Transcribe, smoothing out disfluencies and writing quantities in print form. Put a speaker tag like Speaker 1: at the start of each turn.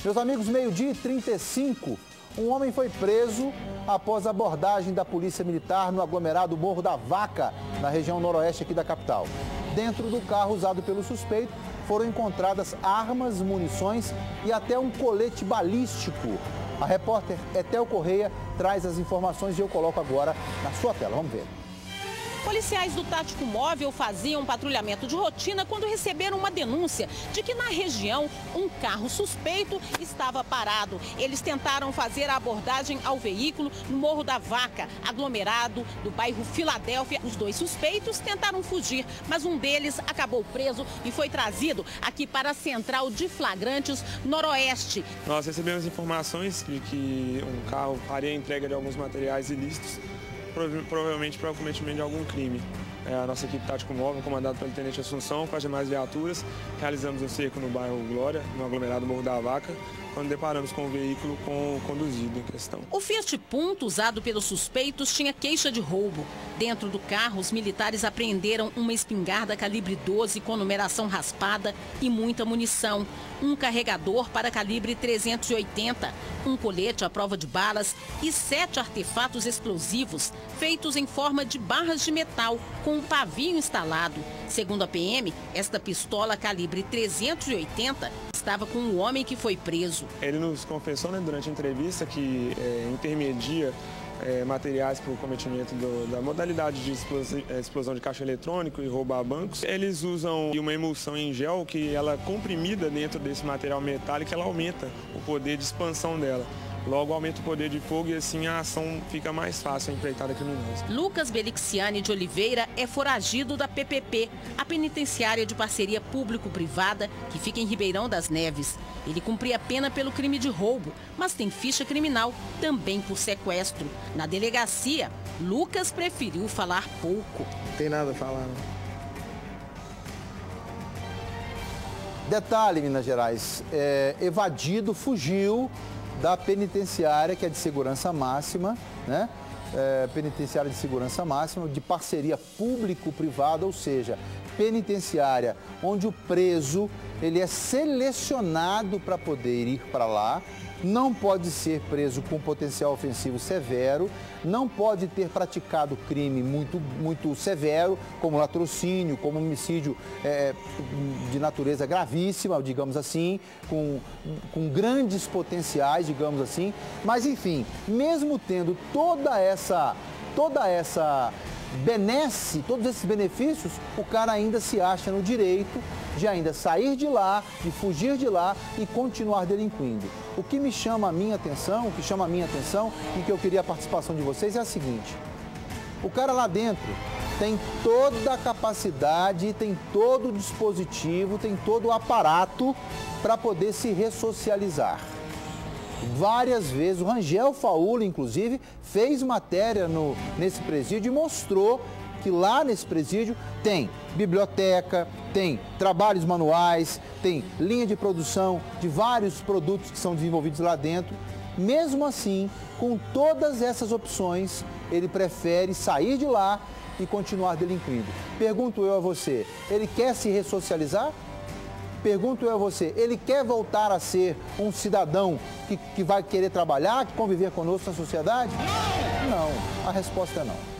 Speaker 1: Meus amigos, 12h35, um homem foi preso após a abordagem da Polícia Militar no aglomerado Morro da Vaca, na região noroeste aqui da capital. Dentro do carro usado pelo suspeito foram encontradas armas, munições e até um colete balístico. A repórter Etel Correia traz as informações e eu coloco agora na sua tela. Vamos ver.
Speaker 2: Policiais do Tático Móvel faziam patrulhamento de rotina quando receberam uma denúncia de que na região um carro suspeito estava parado. Eles tentaram fazer a abordagem ao veículo no Morro da Vaca, aglomerado do bairro Filadélfia. Os dois suspeitos tentaram fugir, mas um deles acabou preso e foi trazido aqui para a Central de Flagrantes Noroeste.
Speaker 3: Nós recebemos informações de que um carro faria a entrega de alguns materiais ilícitos, provavelmente para o cometimento de algum crime. A nossa equipe Tático Móvel, comandada pelo Tenente Assunção, com as demais viaturas, realizamos um cerco no bairro Glória, no aglomerado Morro da Vaca, quando deparamos com o veículo conduzido em questão.
Speaker 2: O Fiat Punto usado pelos suspeitos tinha queixa de roubo. Dentro do carro, os militares apreenderam uma espingarda calibre 12 com numeração raspada e muita munição, um carregador para calibre 380, um colete à prova de balas e 7 artefatos explosivos feitos em forma de barras de metal com um pavio instalado. Segundo a PM, esta pistola calibre 380 estava com o homem que foi preso.
Speaker 3: Ele nos confessou, durante a entrevista, que intermedia materiais para o cometimento da modalidade de explosão de caixa eletrônico e roubar bancos. Eles usam uma emulsão em gel que ela comprimida dentro desse material metálico, ela aumenta o poder de expansão dela. Logo aumenta o poder de fogo e assim a ação fica mais fácil, a empreitada criminosa.
Speaker 2: Lucas Belixiani de Oliveira é foragido da PPP, a penitenciária de parceria público-privada que fica em Ribeirão das Neves. Ele cumpria pena pelo crime de roubo, mas tem ficha criminal também por sequestro. Na delegacia, Lucas preferiu falar pouco.
Speaker 4: Não tem nada a falar, não.
Speaker 1: Detalhe, Minas Gerais, evadido, fugiu da penitenciária, que é de segurança máxima, né? Penitenciária de segurança máxima, de parceria público-privada, ou seja, penitenciária onde o preso ele é selecionado para poder ir para lá, não pode ser preso com potencial ofensivo severo, não pode ter praticado crime muito severo, como latrocínio, como homicídio de natureza gravíssima, digamos assim, com grandes potenciais, digamos assim. Mas, enfim, mesmo tendo toda essa benesse, todos esses benefícios, o cara ainda se acha no direito de ainda sair de lá, de fugir de lá e continuar delinquindo. O que me chama a minha atenção, e que eu queria a participação de vocês é a seguinte: o cara lá dentro tem toda a capacidade, tem todo o dispositivo, tem todo o aparato para poder se ressocializar. Várias vezes, o Rangel Faula, inclusive, fez matéria nesse presídio e mostrou que lá nesse presídio tem biblioteca, tem trabalhos manuais, tem linha de produção de vários produtos que são desenvolvidos lá dentro. Mesmo assim, com todas essas opções, ele prefere sair de lá e continuar delinquindo. Pergunto eu a você, ele quer se ressocializar? Pergunto eu a você, ele quer voltar a ser um cidadão que vai querer trabalhar, que conviver conosco na sociedade? Não, a resposta é não.